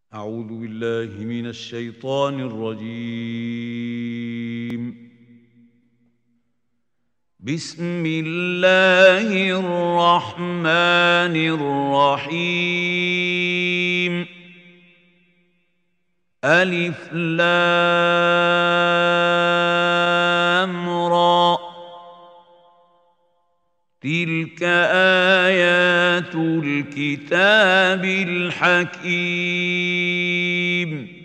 أعوذ بالله من الشيطان الرجيم. بسم الله الرحمن الرحيم. ألف لام را، تلك آيات الكتاب الحكيم.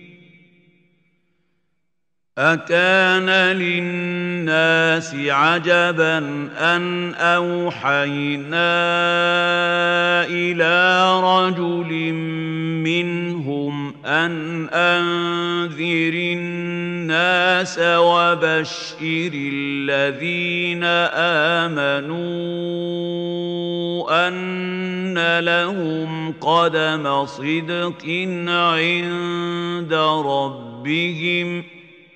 أكان للناس عجبا أن أوحينا إلى رجل منهم أن أنذر الناس وبشر الذين آمنوا أن لهم قدم صدق عند ربهم.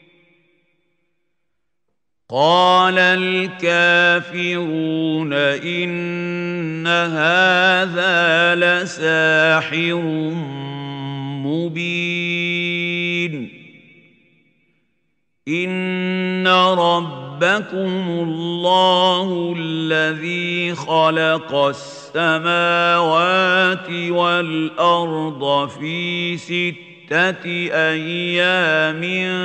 قال الكافرون إن هذا لساحر مبين. إن ربكم الله الذي خلق السماوات والأرض في 6 أيام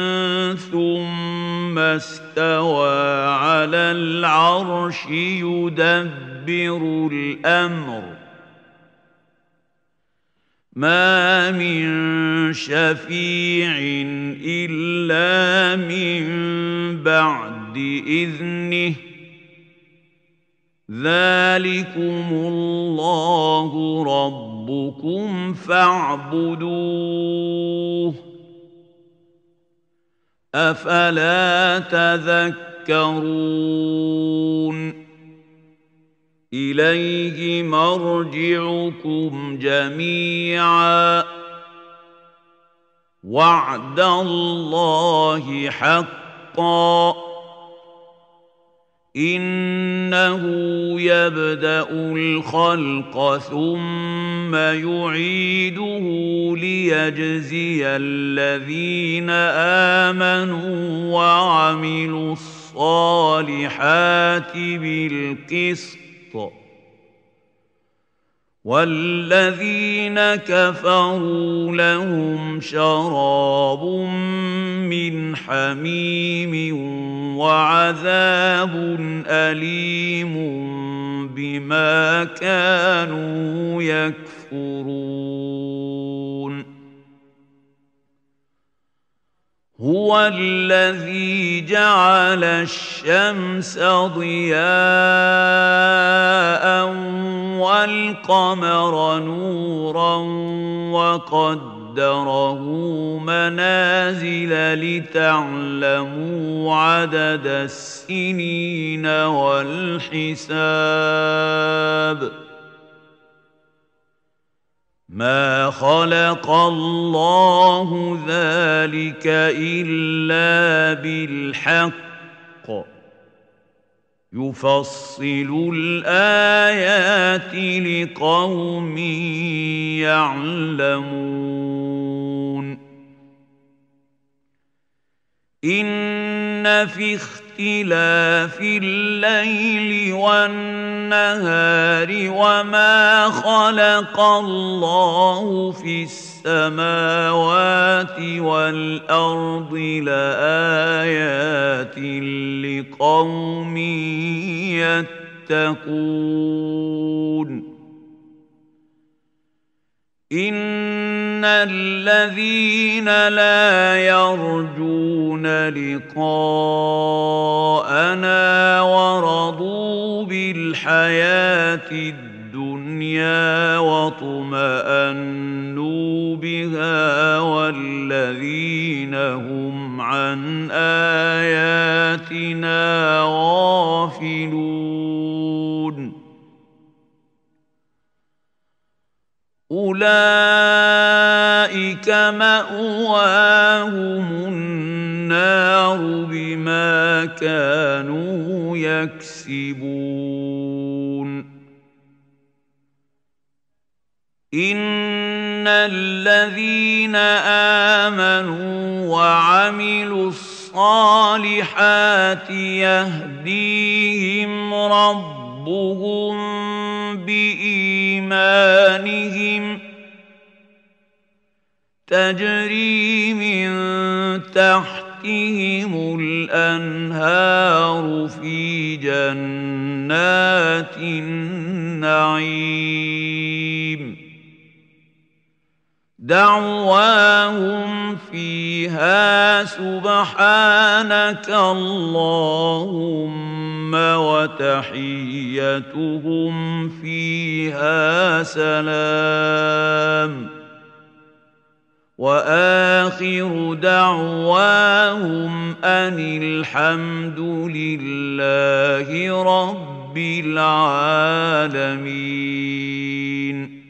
ثم استوى على العرش يدبر الأمر. ما من شفيع إلا من بعد إذنه. ذلكم الله ربكم فاعبدوه. أفلا تذكرون. إليه مرجعكم جميعا. وعد الله حقا. إنه يبدأ الخلق ثم يعيده ليجزي الذين آمنوا وعملوا الصالحات بالقسط، والذين كفروا لهم شراب من حميم وعذاب أليم بما كانوا يكفرون. هو الذي جعل الشمس ضياء والقمر نورا وقدره منازل لتعلموا عدد السنين والحساب. ما خلق الله ذلك إلا بالحق. يفصل الآيات لقوم يعلمون. إن في اختلاف الليل والنهار وما خلق الله في السماوات والأرض لآيات لقوم يتقون. إن الذين لا يرجون لقاءنا ورضوا بالحياة الدنيا واطمأنوا بها والذين هم عن آياتنا غافلون أولئك مأواهم النار بما كانوا يكسبون. إن الذين آمنوا وعملوا الصالحات يهديهم ربهم بإيمانهم تجري من تحتهم الأنهار في جنات النعيم دعواهم فيها سبحانك اللهم وتحيتهم فيها سلام وآخر دعواهم أن الحمد لله رب العالمين.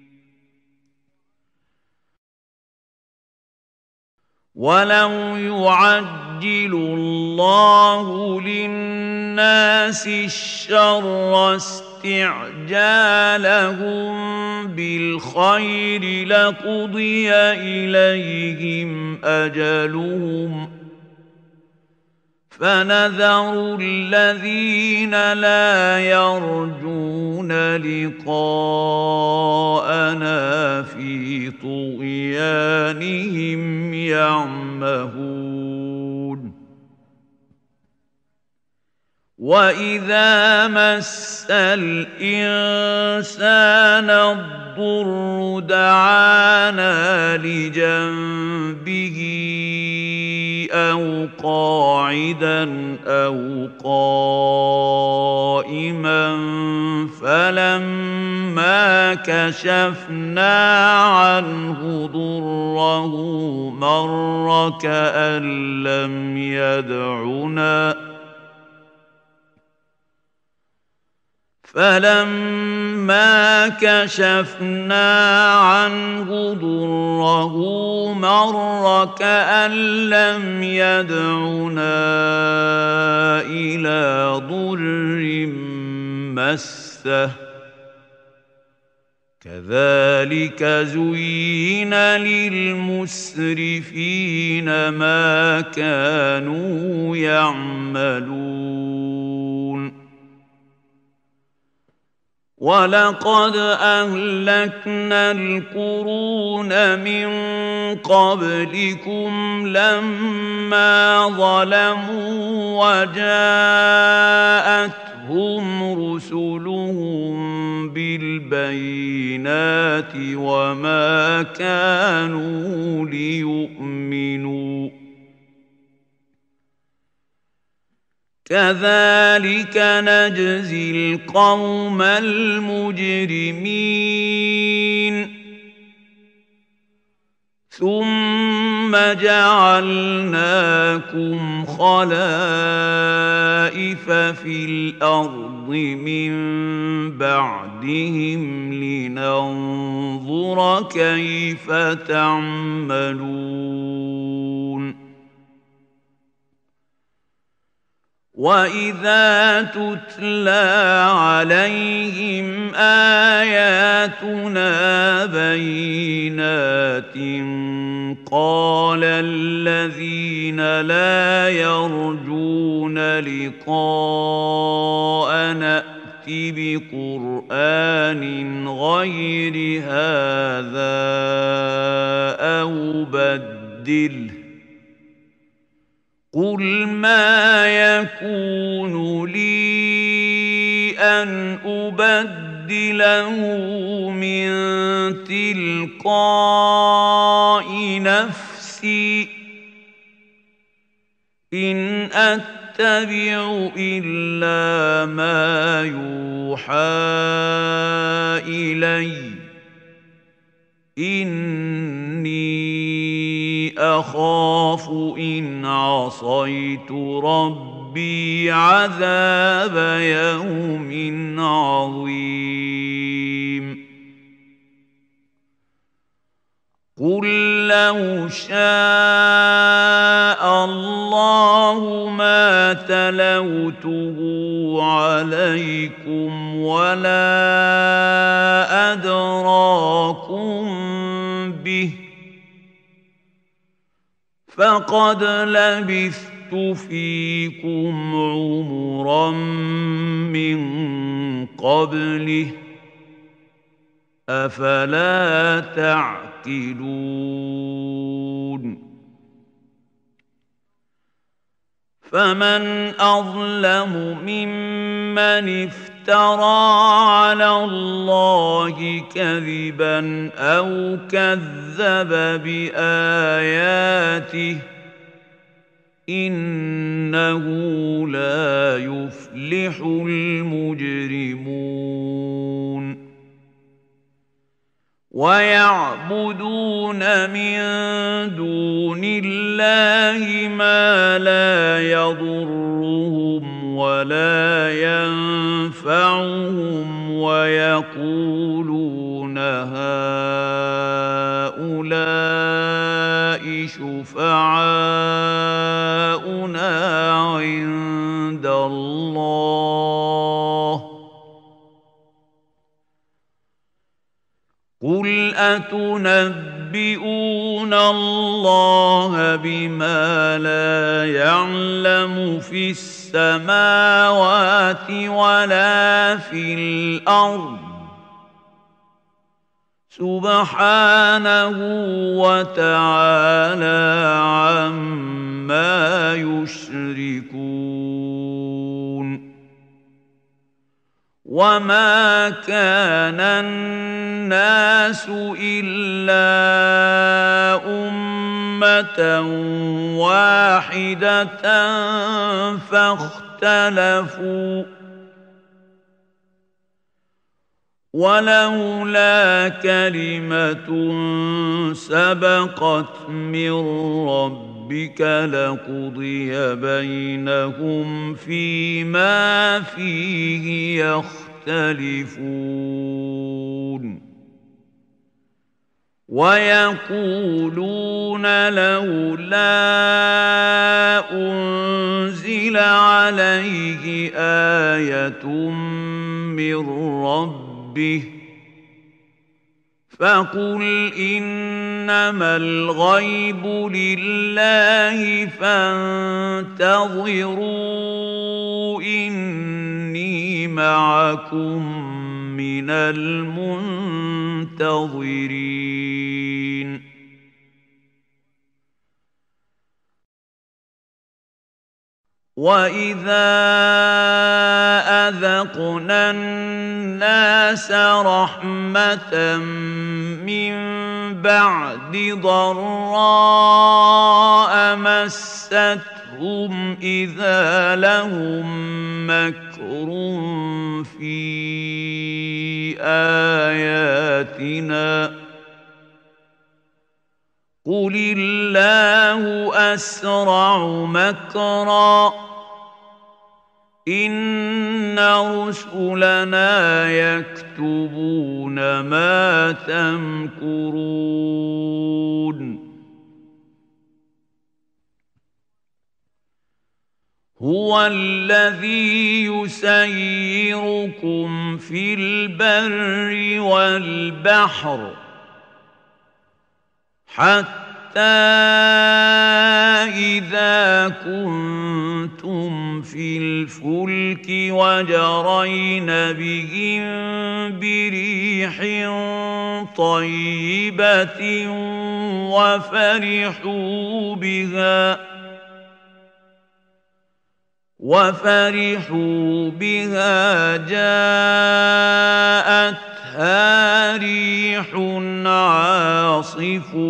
ولو يعجل الله للناس الشر استعجالهم بالخير لقضي إليهم أجلهم فنذر الذين لا يرجون لقاءنا في طغيانهم يعمهون. وإذا مس الإنسان الضر دعانا لجنبه أو قاعدا أو قائما فلما كشفنا عنه ضره مر كأن لم يدعنا فلما كشفنا عنه ضره مر كأن لم يدعنا إلى ضر مسه كذلك زين للمسرفين ما كانوا يعملون. ولقد أهلكنا القرون من قبلكم لما ظلموا وجاءتهم رسلهم بالبينات وما كانوا ليؤمنوا كذلك نجزي القوم المجرمين. ثم جعلناكم خلائف في الأرض من بعدهم لننظر كيف تعملون. وإذا تتلى عليهم آياتنا بينات قال الذين لا يرجون لقاءنا ائت بقرآن غير هذا أو بدله قل ما يكون لي أن أبدله من تلقاء نفسي إن أتبع إلا ما يوحى إلي إني أخاف إن عصيت ربي عذاب يوم عظيم. قل لو شاء الله ما تلوته عليكم ولا أدراكم به فقد لبثت فيكم عمرا من قبله أفلا تعقلون فمن أظلم ممن افترى على الله كذبا أو كذب بآياته إنه لا يفلح المجرمون ويعبدون من دون الله ما لا يضرهم ولا ينفعهم ويقولون هؤلاء شفعاؤنا عند الله قل أتنبئون الله بما لا يعلم في السماوات ولا في الأرض سبحانه وتعالى عما يشركون وما كان الناس إلا أمة واحدة فاختلفوا ولولا كلمة سبقت من ربك لقضي بينهم فيما فيه يختلفون ويقولون لولا أنزل عليه آية من ربه فقل إنما الغيب لله فانتظروا إني معكم من المنتظرين وإذا أذقنا الناس رحمة من بعد ضراء مستهم إذا لهم مكر في آياتنا قل الله أسرع مكرا إن رسلنا يكتبون ما تمكرون هو الذي يسيركم في البر والبحر حتى إذا كنتم في الفلك وجرين بهم بريح طيبة وفرحوا بها جاءتها ريح عاصف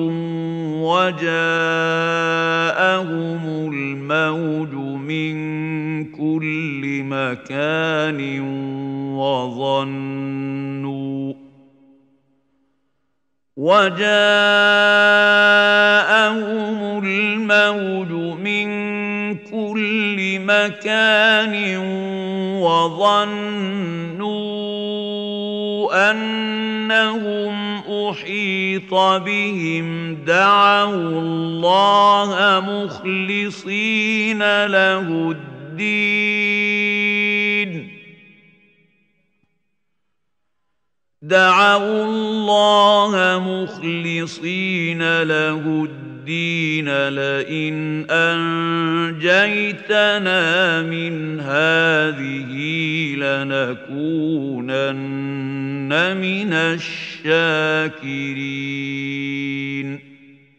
وجاءهم الموج من كل مكان وظنوا أنهم أحيط بهم دعوا الله مخلصين له الدين دعوا الله مخلصين له الدين لئن أنجيتنا من هذه لنكونن من الشاكرين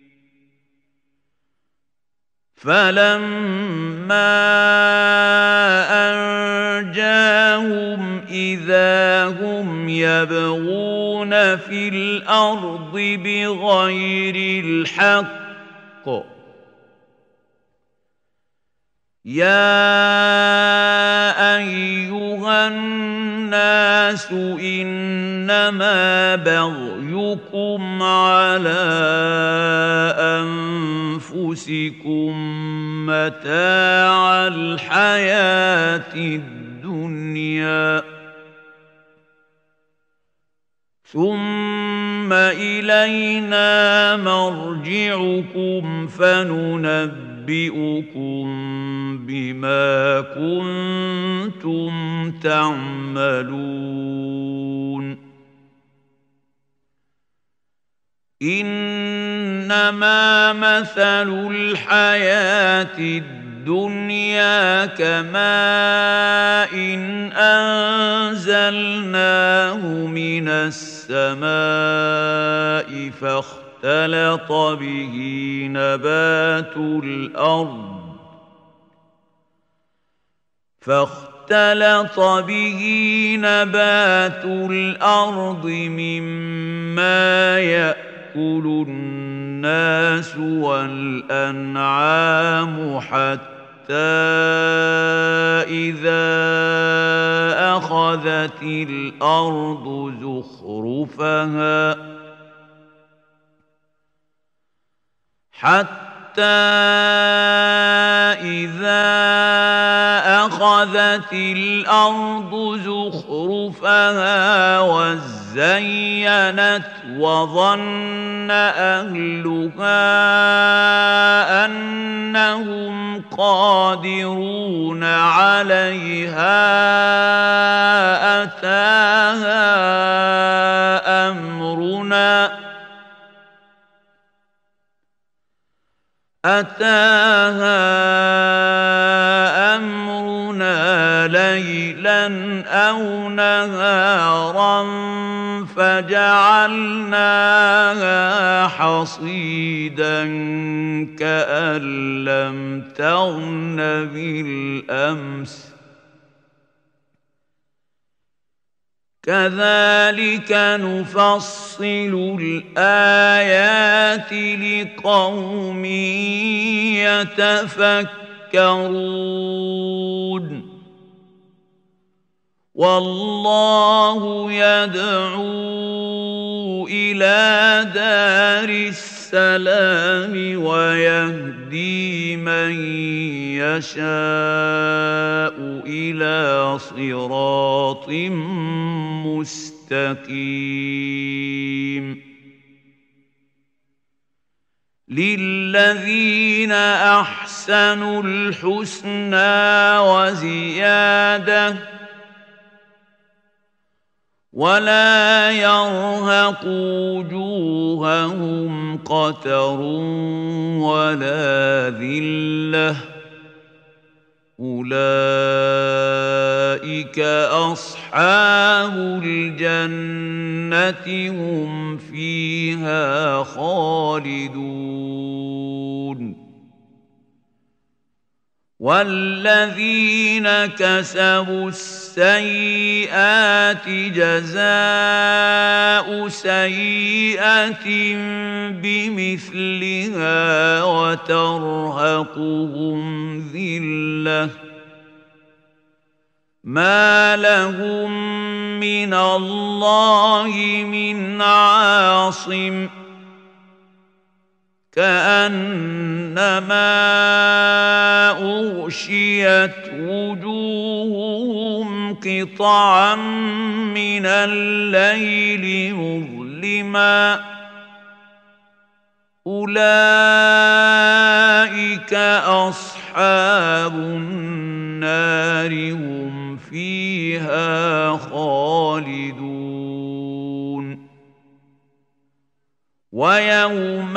فلما أنجاهم إذا هم يبغون في الأرض بغير الحق يا أيها الناس إنما بغيكم على أنفسكم متاع الحياة الدنيا ثم إلينا مرجعكم فننبئكم بما كنتم تعملون إنما مثل الحياة الدنيا كماء أنزلناه من السماء فاختلط به نبات الأرض مما يأكل الناس والأنعام حتى إذا أخذت الأرض زخرفها وزينت وظن أهلها أنهم قادرون عليها أتاها أمرنا ليلا أو نهارا فجعلناها حصيدا كأن لم تغن بالأمس كذلك نفصل الآيات لقوم يتفكرون والله يدعو إلى دار السلام ويهدي من يشاء إلى صراط مستقيم للذين أحسنوا الحسنى وزيادة ولا يرهق وجوههم قتر ولا ذلة أولئك أصحاب الجنة هم فيها خالدون والذين كسبوا السيئات جزاء سيئة بمثلها وترهقهم ذلة ما لهم من الله من عاصم كأنما أغشيت وجوههم قطعا من الليل مظلما أولئك أصحاب النار هم فيها خالدون ويوم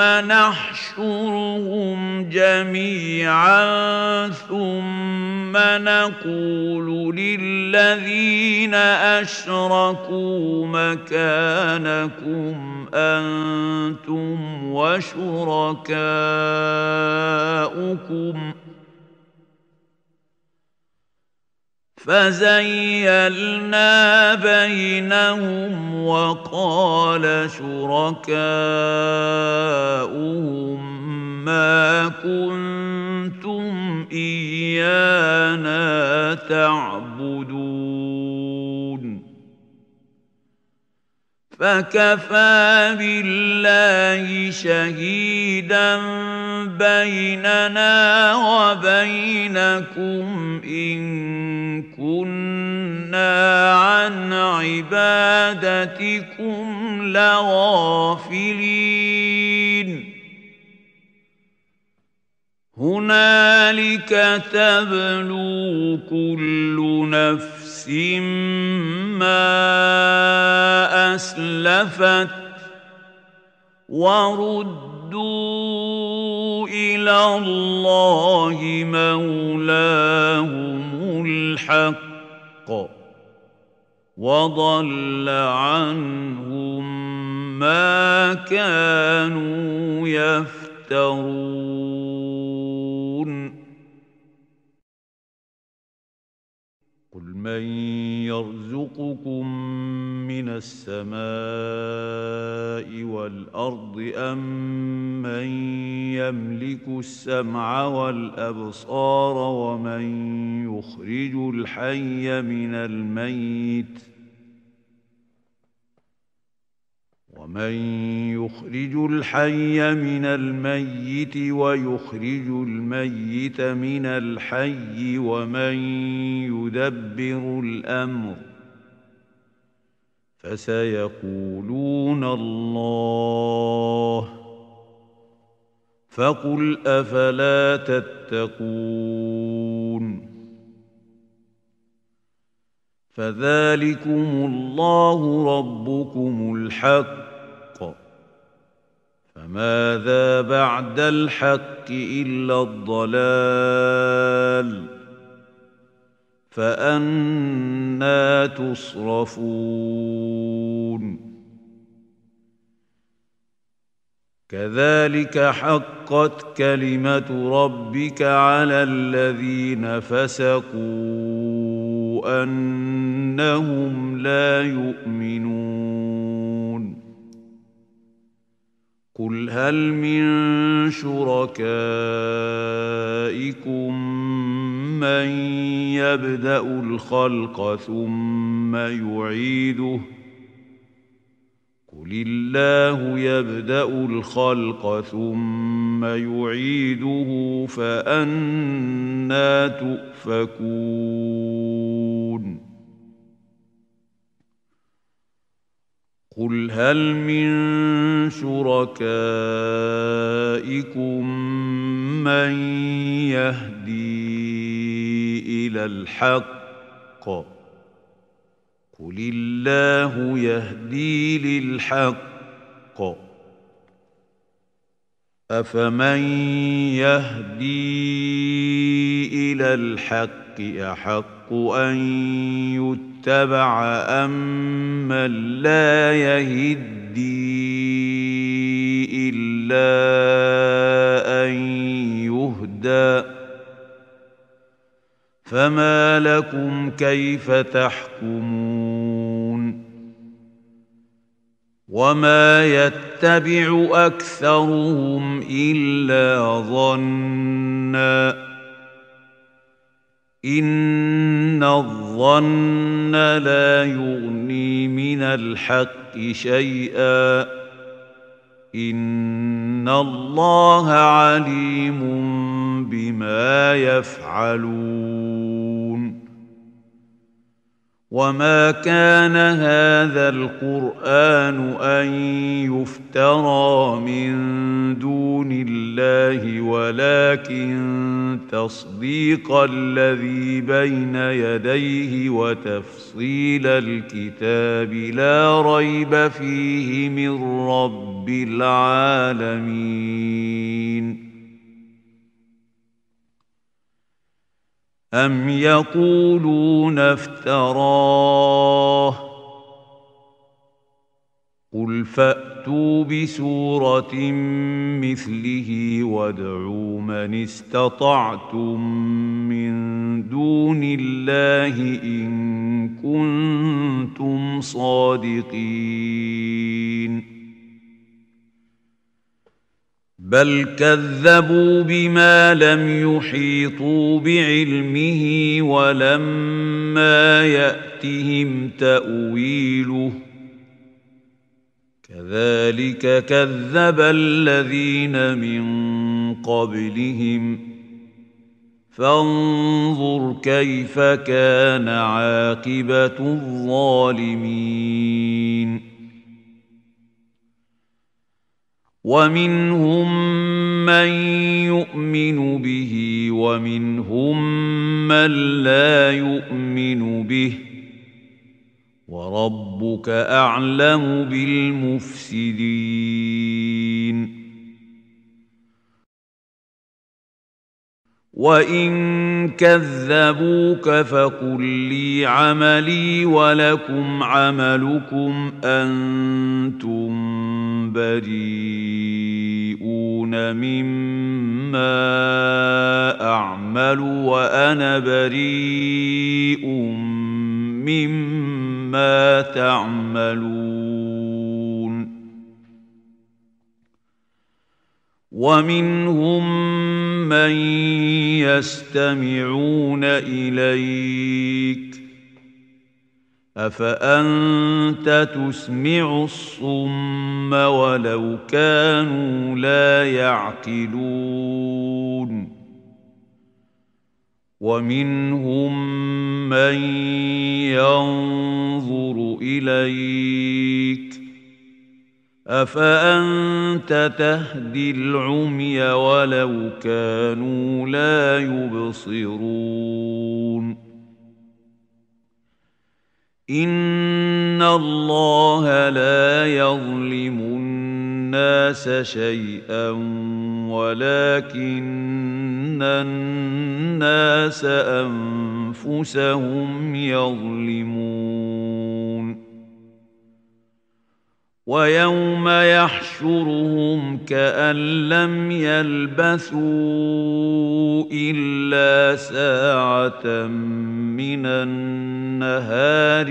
نحشرهم جميعا ثم نقول للذين أشركوا مكانكم أنتم وشركاؤكم فزيلنا بينهم وقال شركاؤهم ما كنتم إيانا تعبدون فكفى بالله شهيدا بيننا وبينكم إن كنا عن عبادتكم لغافلين هنالك تبلو كل نفس ما أسلفت وردوا إلى الله مولاهم الحق وضل عنهم ما كانوا يفترون قل من يرزقكم من السماء والأرض أم من يملك السمع والأبصار ومن يخرج الحي من الميت ويخرج الميت من الحي ومن يدبر الأمر فسيقولون الله فقل أفلا تتقون فذلكم الله ربكم الحق فماذا بعد الحق إلا الضلال فأنى تصرفون كذلك حقت كلمة ربك على الذين فسقوا أنهم لا يؤمنون قل هل من شركائكم من يبدأ الخلق ثم يعيده قل الله يبدأ الخلق ثم يعيده فأنى تؤفكون قل هل من شركائكم من يهدي إلى الحق قل الله يهدي للحق أفمن يهدي إلى الحق أحق أن يتبع أم من لا يهدي إلا أن يهدى فما لكم كيف تحكمون وما يتبع أكثرهم إلا ظنًّا إن الظن لا يغني من الحق شيئا إن الله عليم بما يفعلون وما كان هذا القرآن أن يفترى من دون الله الله ولكن تصديق الذي بين يديه وتفصيل الكتاب لا ريب فيه من رب العالمين. أم يقولون افتراه قل فأتوا بسورة مثله وادعوا من استطعتم من دون الله إن كنتم صادقين. بل كذبوا بما لم يحيطوا بعلمه ولما يأتهم تأويله كذلك كذب الذين من قبلهم فانظر كيف كان عاقبة الظالمين. ومنهم من يؤمن به ومنهم من لا يؤمن به وربك أعلم بالمفسدين. وإن كذبوك فقل لي عملي ولكم عملكم أنتم بريئون مما أعمل وأنا بريء مما تعملون. ومنهم من يستمعون إليك أفأنت تسمع الصم ولو كانوا لا يعقلون. ومنهم من ينظر إليك أفأنت تهدي العمي ولو كانوا لا يبصرون. إن الله لا يظلم الناس شيئا ولكن الناس أنفسهم يظلمون. ويوم يحشرهم كأن لم يلبثوا إلا ساعة من النهار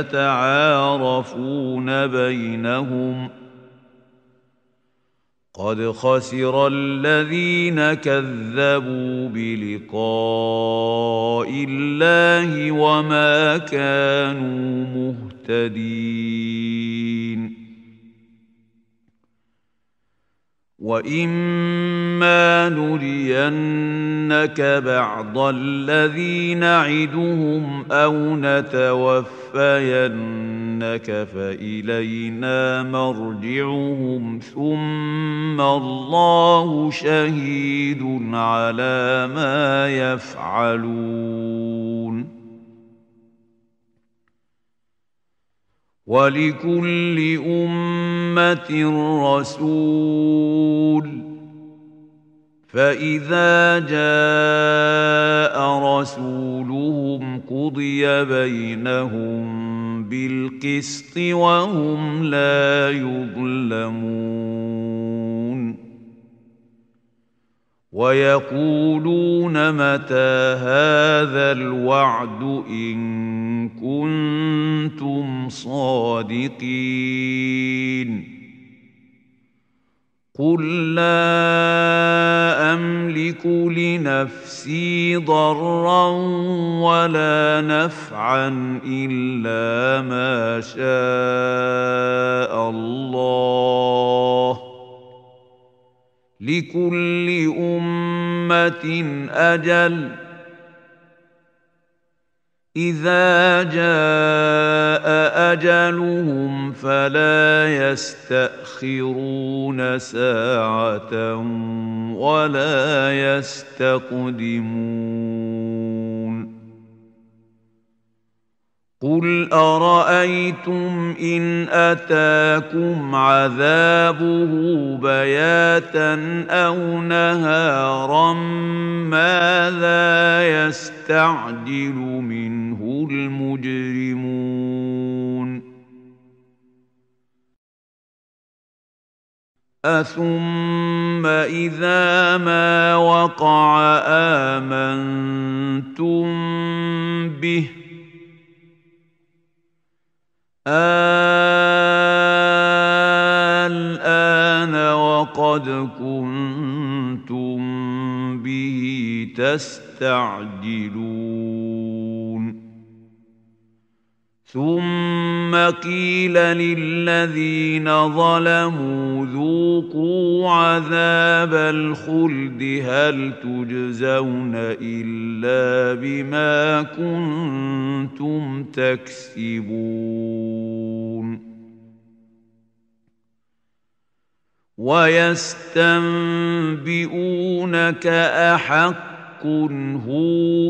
يتعارفون بينهم قد خسر الذين كذبوا بلقاء الله وما كانوا مهتدين. وإما نرينك بعض الذي نعدهم أو نتوفينك فإلينا مرجعهم ثم الله شهيد على ما يفعلون. ولكل أمة رسول فإذا جاء رسولهم قضي بينهم بالقسط وهم لا يظلمون. ويقولون متى هذا الوعد إن كنتم صادقين. قل لا أملك لنفسي ضرا ولا نفعا إلا ما شاء الله لكل أمة أجل إذا جاء أجلهم فلا يستأخرون ساعة ولا يستقدمون قل أرأيتم إن أتاكم عذابه بياتا أو نهارا ماذا يستعجل منه المجرمون أثم إذا ما وقع آمنتم به الآن وقد كنتم به تستعجلون ثم قيل للذين ظلموا ذوقوا عذاب الخلد هل تجزون إلا بما كنتم تكسبون ويستنبئونك أحق هو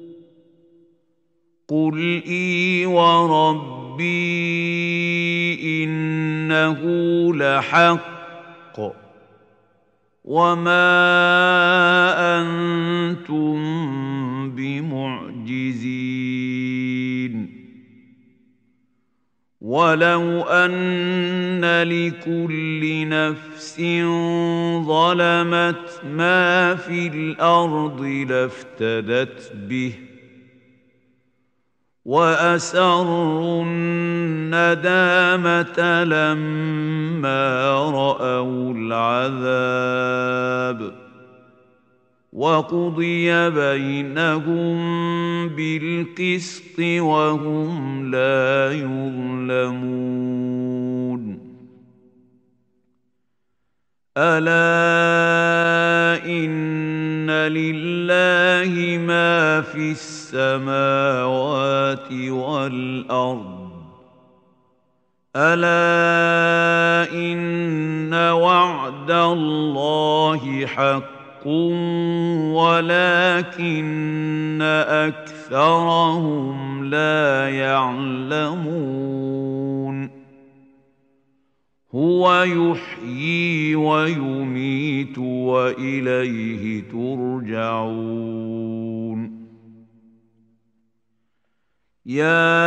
قل إي وربي إنه لحق وما أنتم بمعجزين ولو أن لكل نفس ظلمت ما في الأرض لافتدت به وأسروا الندامة لما رأوا العذاب وقضي بينهم بالقسط وهم لا يظلمون ألا إن لله ما في السماوات والأرض ألا إن وعد الله حق ولكن أكثرهم لا يعلمون هو يحيي ويميت وإليه ترجعون يا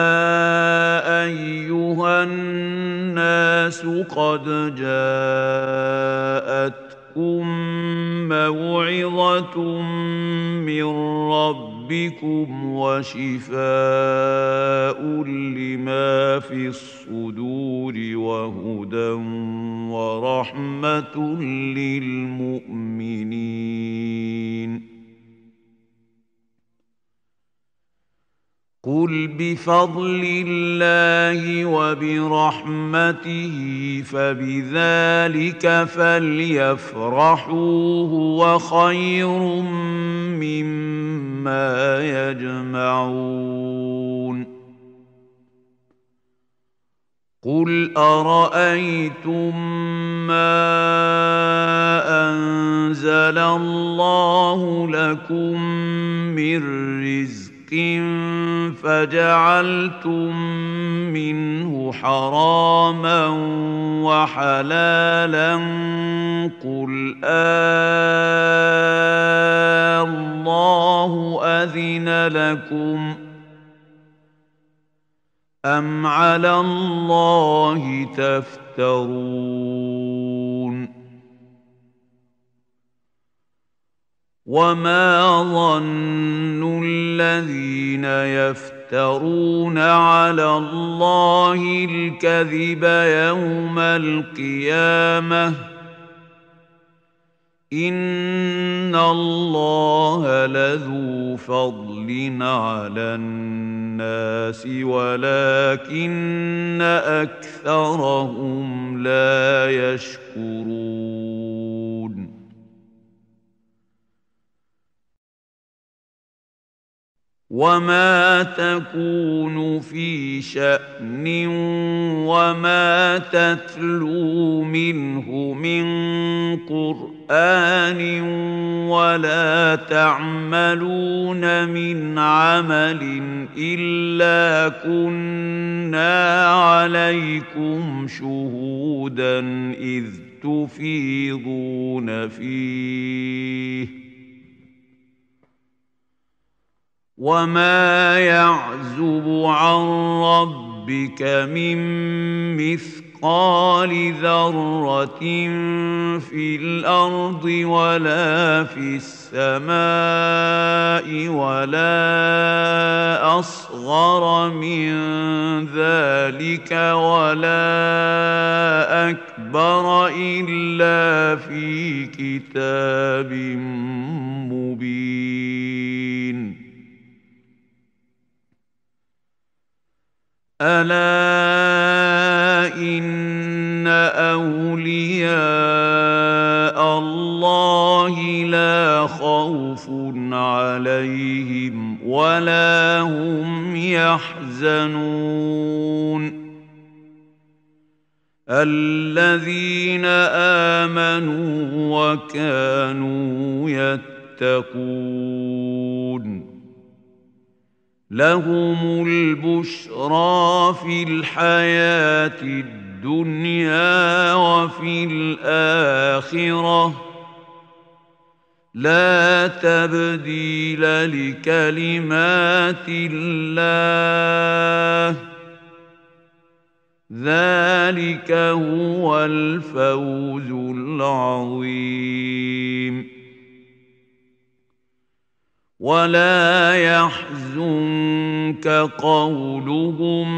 أيها الناس قد جاءتكم موعظة من ربكم وشفاء لما في الصدور وهدى ورحمة للمؤمنين قل بفضل الله وبرحمته فبذلك فليفرحوا هو خير مما يجمعون قل أرأيتم ما أنزل الله لكم من رزق فجعلتم منه حراما وحلالا قل الله أذن لكم أم على الله تفترون وما ظن الذين يفترون على الله الكذب يوم القيامة إن الله لذو فضل على الناس ولكن أكثرهم لا يشكرون وما تكون في شأن وما تتلو منه من قرآن ولا تعملون من عمل إلا كنا عليكم شهودا إذ تفيضون فيه وما يعزب عن ربك من مثقال ذرة في الأرض ولا في السماء ولا أصغر من ذلك ولا أكبر إلا في كتاب مبين ألا إن أولياء الله لا خوف عليهم ولا هم يحزنون الذين آمنوا وكانوا يتقون لهم البشرى في الحياة الدنيا وفي الآخرة لا تبديل لكلمات الله ذلك هو الفوز العظيم ولا يحزنك قولهم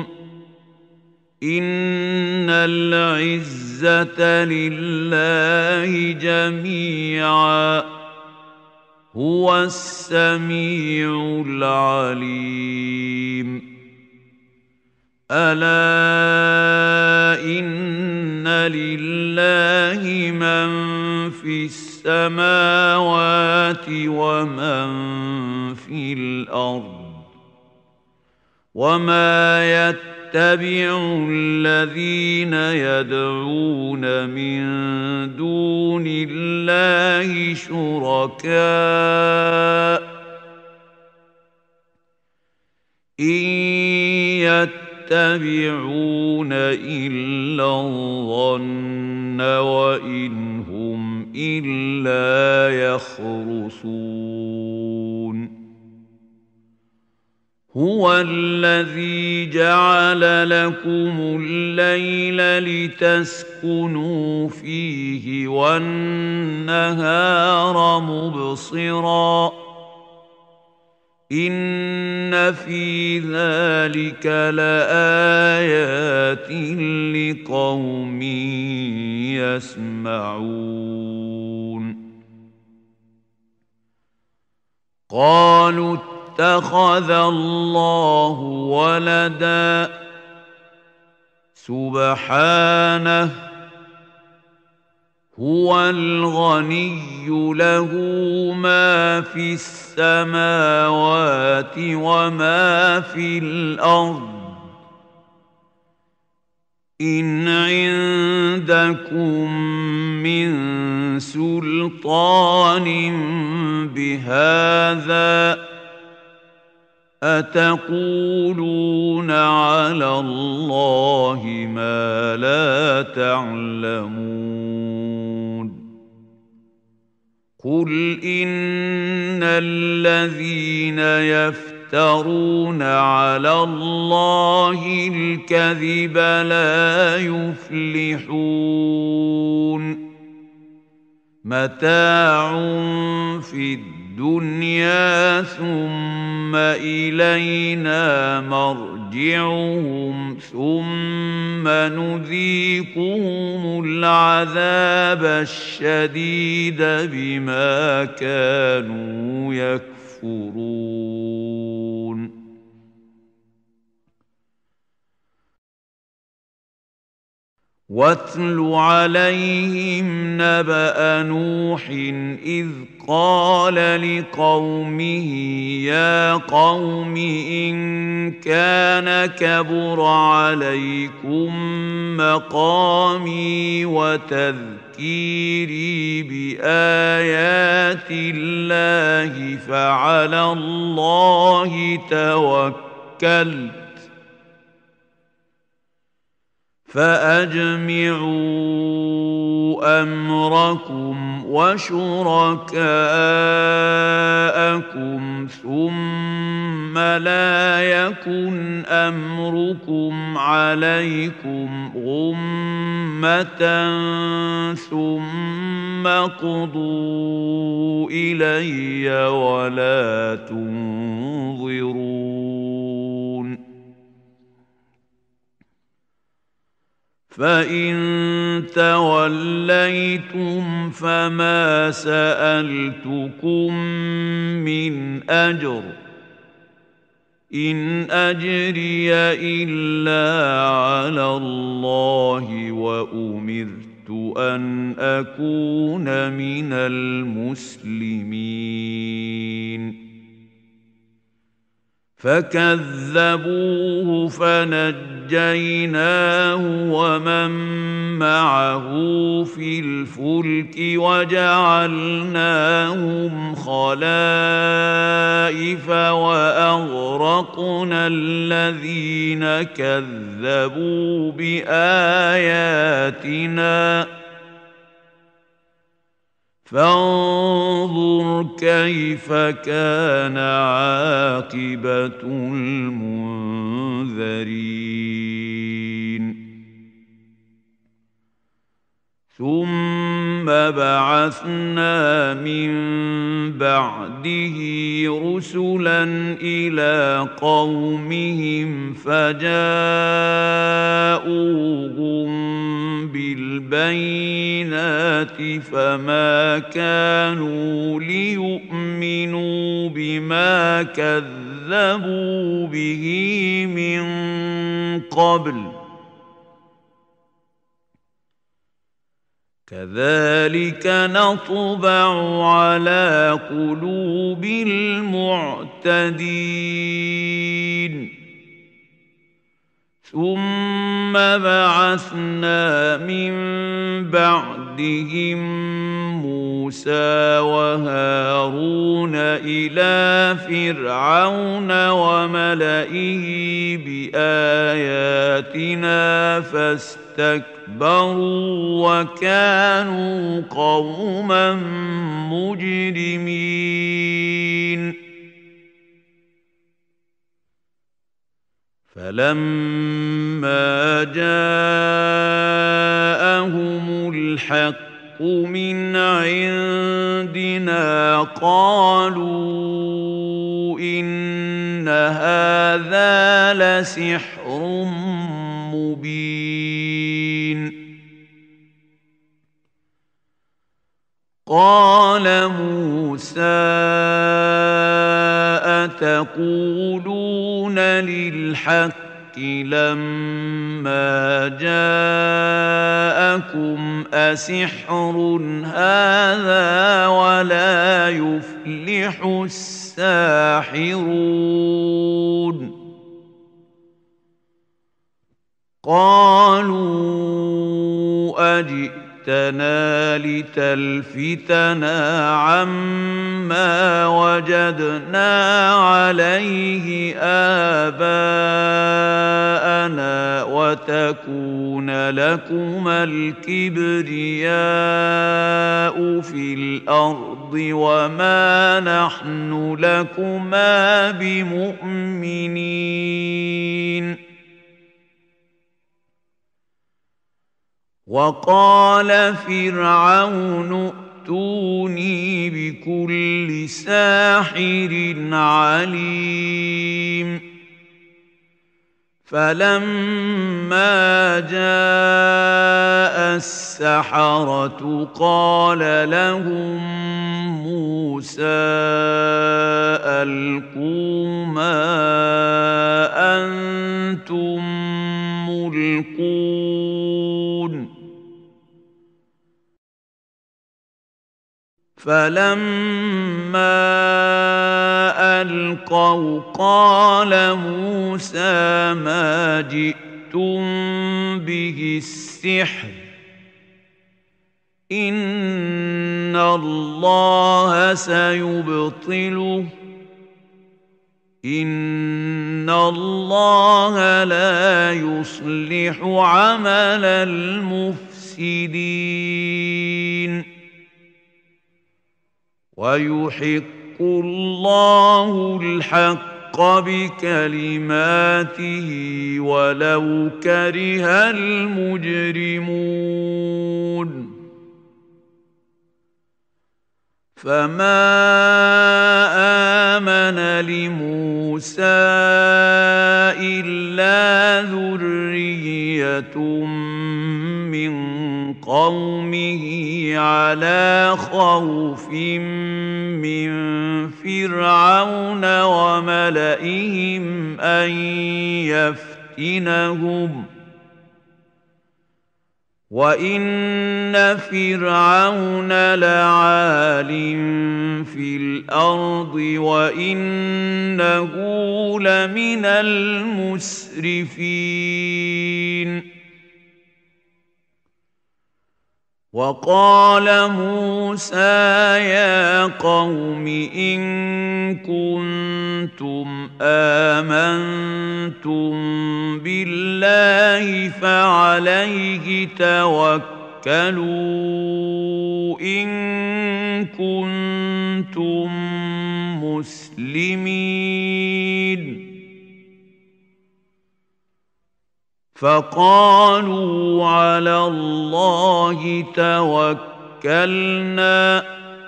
إن العزة لله جميعا هو السميع العليم ألا إن لله من في السماوات ومن في الأرض وما يتبع الذين يدعون من دون الله شركاء إن يتبعون إلا الظن وإن هم إلا يخرصون هو الذي جعل لكم الليل لتسكنوا فيه والنهار مبصراً إن في ذلك لآيات لقوم يسمعون قالوا اتخذ الله ولدا سبحانه هو الغني له ما في السماوات وما في الأرض إن عندكم من سلطان بهذا أتقولون على الله ما لا تعلمون قل إن الذين يفترون على الله الكذب لا يفلحون متاع في الدنيا ثم إلينا مرجعهم ثم نذيقهم العذاب الشديد بما كانوا يكفرون واتل عليهم نبأ نوح إذ قال لقومه يا قوم إن كان كبر عليكم مقامي وتذكيري بآيات الله فعلى الله توكلت فأجمعوا أمركم وشركاءكم ثم لا يكن أمركم عليكم غمة ثم اقضوا إلي ولا تنظرون فإن توليتم فما سألتكم من أجر إن أجري إلا على الله وأمرت أن أكون من المسلمين فكذبوه فنجيناه ومن معه في الفلك وجعلناهم خلائف وأغرقنا الذين كذبوا بآياتنا فانظر كيف كان عاقبة المنذرين ثم بعثنا من بعده رسلا إلى قومهم فجاءوهم بالبينات فما كانوا ليؤمنوا بما كذبوا به من قبل كذلك نطبع على قلوب المعتدين ثم بعثنا من بعدهم موسى وهارون إلى فرعون وملئه بآياتنا فاستكبروا وكانوا قوما مجرمين فلما جاءهم الحق من عندنا قالوا إن هذا لسحر مبين قال موسى أتقولون للحق لما جاءكم أسحر هذا ولا يفلح الساحرون قالوا أجئتنا لتلفتنا عما وجدنا عليه آباءنا وتكون لكما الكبرياء في الأرض وما نحن لكما بمؤمنين وقال فرعون ائتوني بكل ساحر عليم فلما جاء السحرة قال لهم موسى ألقوا ما أنتم ملقون فلما ألقوا قال موسى ما جئتم به السحر إن الله سيبطله إن الله لا يصلح عمل المفسدين ويحق الله الحق بكلماته ولو كره المجرمون فما آمن لموسى إلا ذرية من قومه على خوف من فرعون وملئهم أن يفتنهم وإن فرعون لعال في الأرض وإنه لمن المسرفين وقال موسى يا قوم إن كنتم آمنتم بالله فعليه توكلوا إن كنتم مسلمين فقالوا على الله توكلنا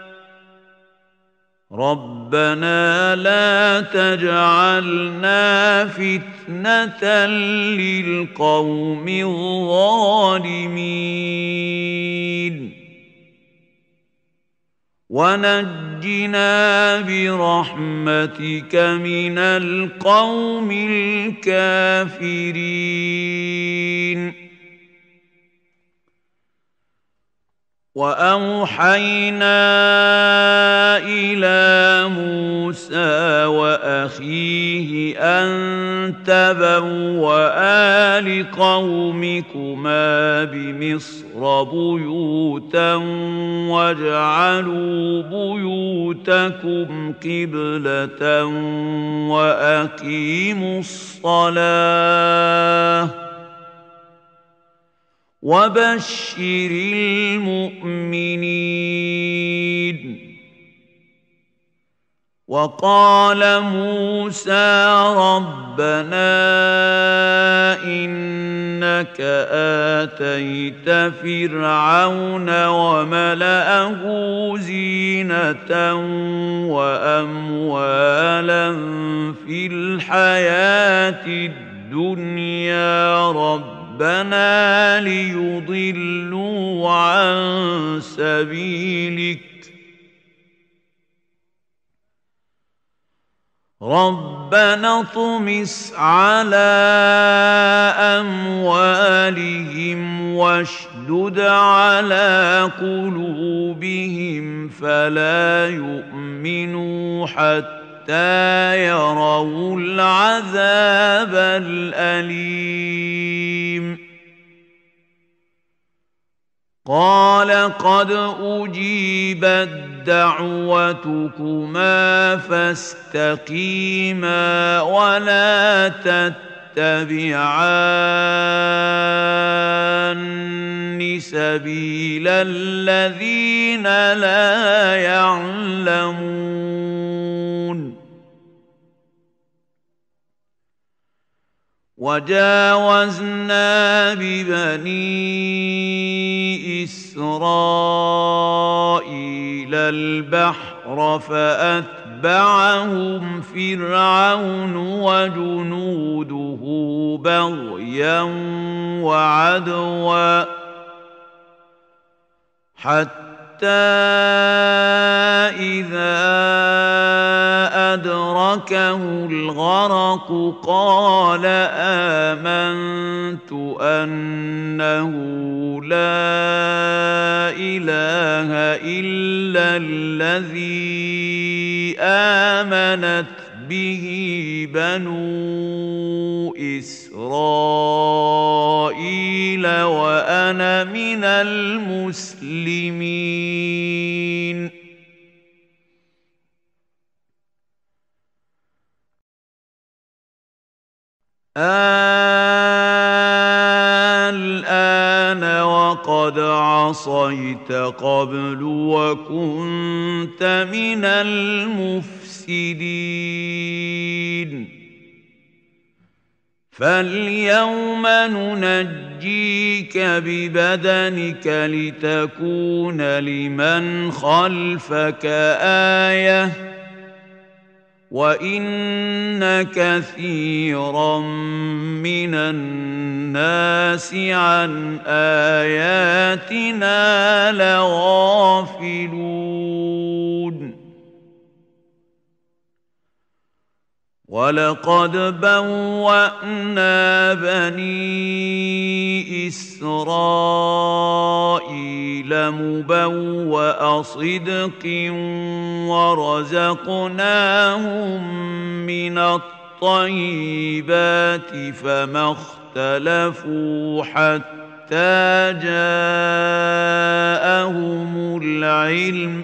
ربنا لا تجعلنا فتنة للقوم الظالمين ونجنا برحمتك من القوم الكافرين وأوحينا إلى موسى وأخيه أن تبوأ لقومكما بمصر بيوتا واجعلوا بيوتكم قبلة وأقيموا الصلاة وبشر المؤمنين وقال موسى ربنا إنك آتيت فرعون وملأه زينة وأموالا في الحياة الدنيا ربنا ليضلوا عن سبيلك ربنا اطمس على أموالهم واشدد على قلوبهم فلا يؤمنوا حتى يروا العذاب الأليم قال قد أجيبت دعوتكما فاستقيما ولا تتبعان سبيل الذين لا يعلمون وجاوزنا ببني إسرائيل البحر فأتبعهم فرعون وجنوده بغيا وعدوا حتى إذا أدركه الغرق قال آمنت أنه لا إله إلا الذي آمنت به بنو إسرائيل وأنا من المسلمين. الآن وقد عصيت قبل وكنت من المفسدين. فاليوم ننجيك ببدنك لتكون لمن خلفك آية وإن كثيرا من الناس عن آياتنا لغافلون. ولقد بوأنا بني إسرائيل مبوأ صدق ورزقناهم من الطيبات فما اختلفوا حتى جاءهم العلم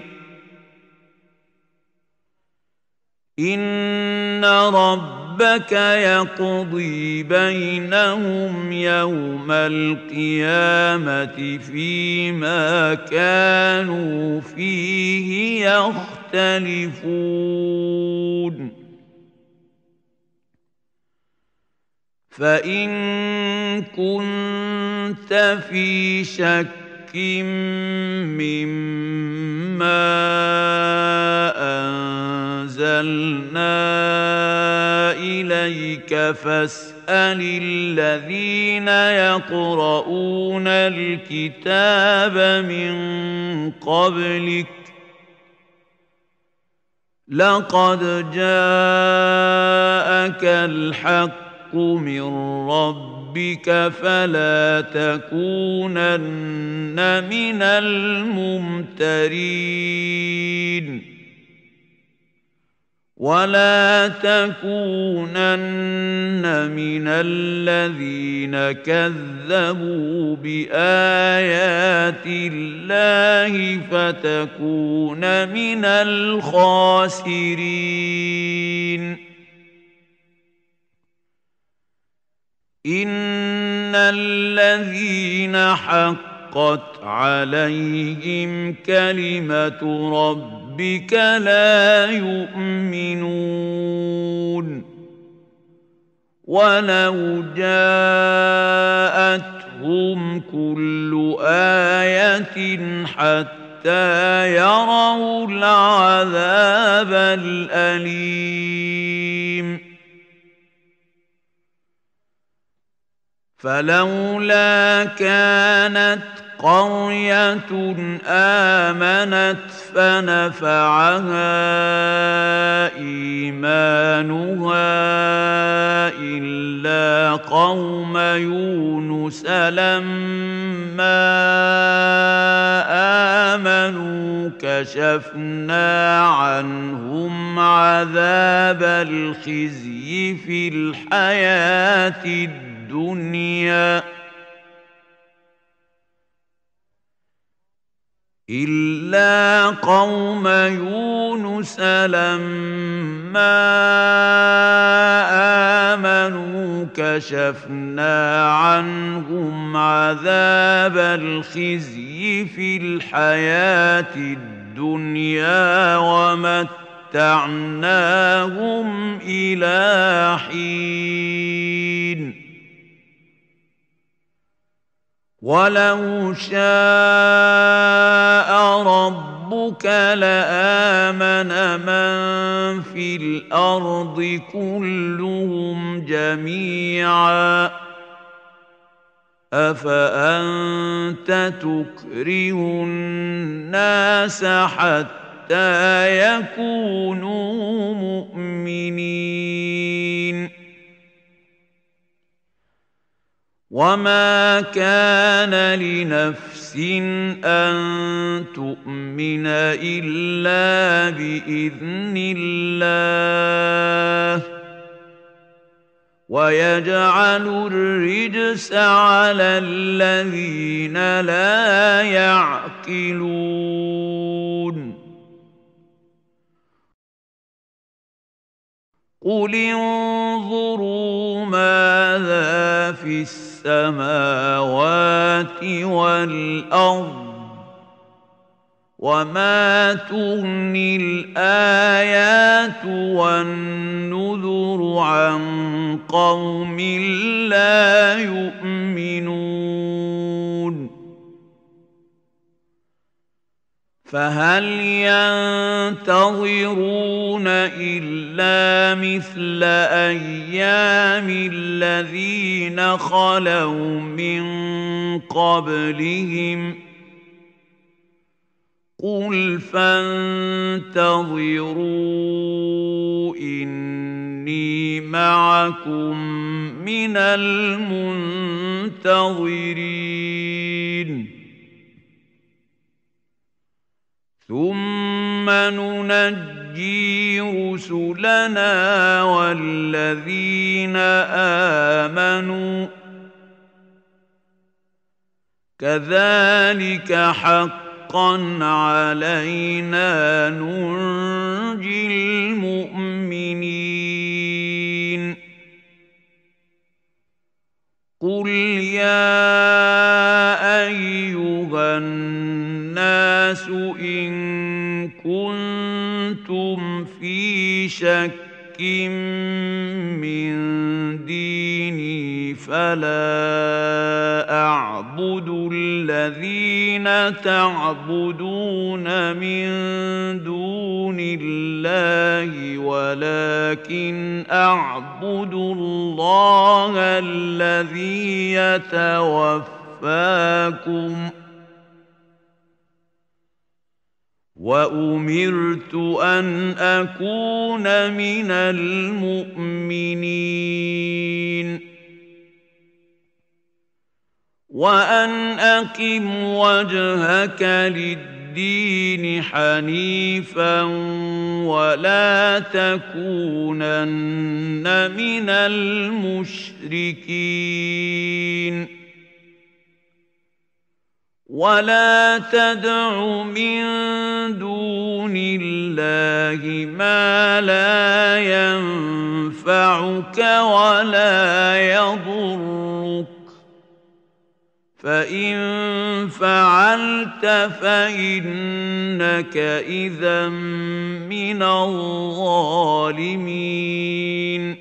إن ربك يقضي بينهم يوم القيامة فيما كانوا فيه يختلفون. فإن كنت في شك مما أنزلنا إليك فاسأل الذين يقرؤون الكتاب من قبلك لقد جاءك الحق من ربك فلا تكونن من الممترين ولا تكونن من الذين كذبوا بآيات الله فتكون من الخاسرين. إن الذين حقت عليهم كلمة ربك لا يؤمنون ولو جاءتهم كل آية حتى يروا العذاب الأليم. فلولا كانت قرية آمنت فنفعها إيمانها إلا قوم يونس لما آمنوا كشفنا عنهم عذاب الخزي في الحياة الدنيا إلا قوم يونس لما آمنوا كشفنا عنهم عذاب الخزي في الحياة الدنيا ومتعناهم إلى حين. ولو شاء ربك لآمن من في الأرض كلهم جميعا أفأنت تكره الناس حتى يكونوا مؤمنين وما كان لنفس أن تؤمن إلا بإذن الله ويجعل الرجس على الذين لا يعقلون قل انظروا ماذا في السماوات والأرض وما تغني الآيات والنذر عن قوم لا يؤمنون فهل ينتظرون إلا مثل أيام الذين خلوا من قبلهم قل فانتظروا إني معكم من المنتظرين ثم ننجي رسلنا والذين آمنوا كذلك حقا علينا ننجي المؤمنين قل يا أيها الناس إن كنتم في شك من ديني فلا أعبد الذين تعبدون من دون الله ولكن أعبد الله الذي يتوفاكم وأمرت أن أكون من المؤمنين وأن أقم وجهك للدين حنيفا ولا تكونن من المشركين ولا تدع من دون الله ما لا ينفعك ولا يضرك فإن فعلت فإنك إذا من الظالمين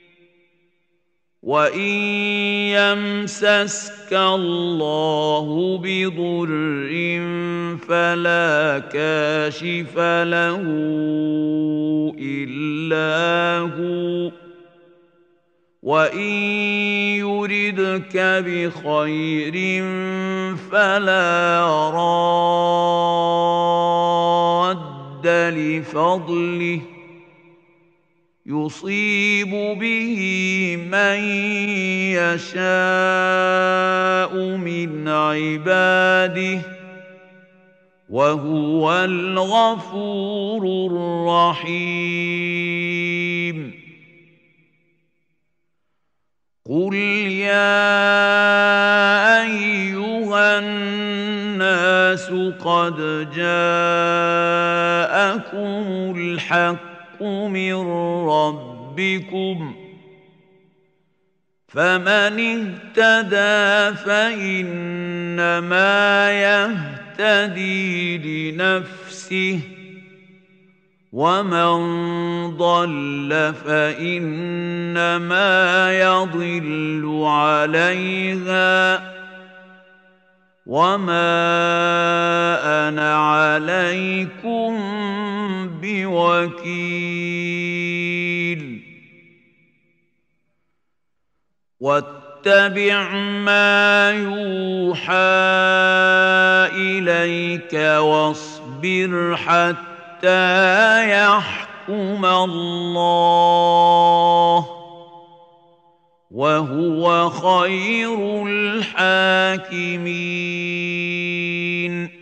وإن يمسسك الله بضر فلا كاشف له إلا هو وإن يردك بخير فلا راد لفضله يصيب به من يشاء من عباده وهو الغفور الرحيم قل يا أيها الناس قد جاءكم الحق من ربكم فمن اهتدى فإنما يهتدي لنفسه ومن ضل فإنما يضل عليها وما أنا عليكم بوكيل واتبع ما يوحى إليك واصبر حتى يحكم الله وهو خير الحاكمين.